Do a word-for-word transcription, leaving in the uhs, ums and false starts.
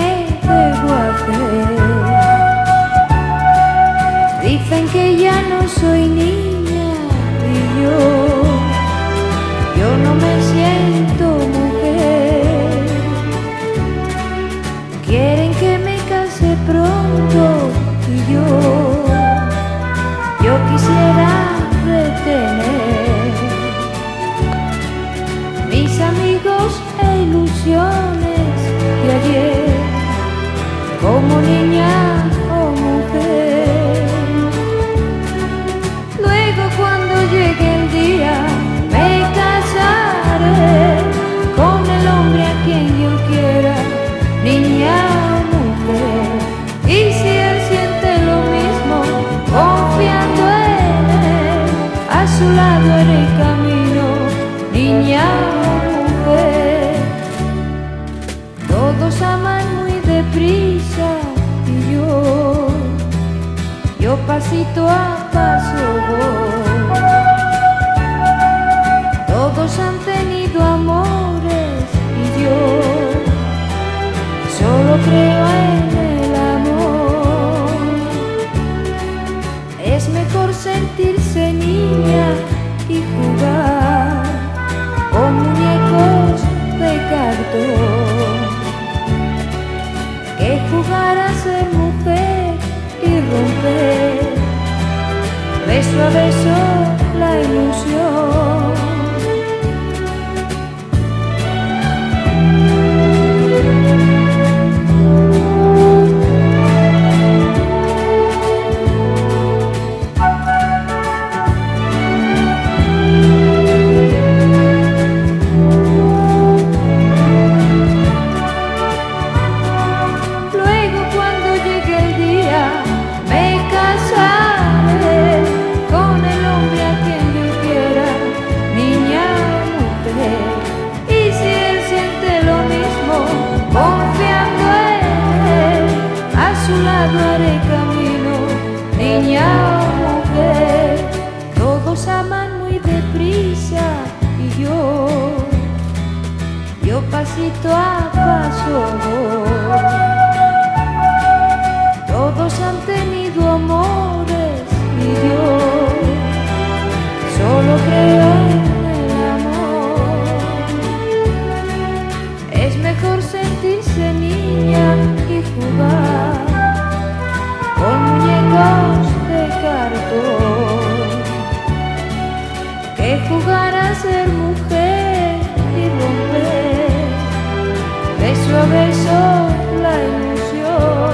debo hacer. Dicen que ya no soy niña y yo, yo no me siento mujer. Quieren que me case pronto y yo, yo quisiera retener mis amigos e ilusiones de ayer, como niña o mujer. Luego cuando llegue el día me casaré con el hombre a quien yo quiera, niña o mujer. Y si él siente lo mismo, confiando en él, a su lado haré camino, niña o mujer. Todos aman muy deprisa y yo, yo pasito a paso voy. Todos han tenido amores y yo solo creo en el amor. Es mejor sentirse niña y jugar con muñecos de cartón que jugar a ser mujer y romper beso a beso la ilusión. Haré camino, niña o mujer. Todos aman muy deprisa y yo, yo pasito a paso voy. Todos han tenido amores y yo solo creo en el amor. Es mejor sentirse niña y jugar con muñecos de cartón que jugar a ser mujer y romper beso a beso la ilusión.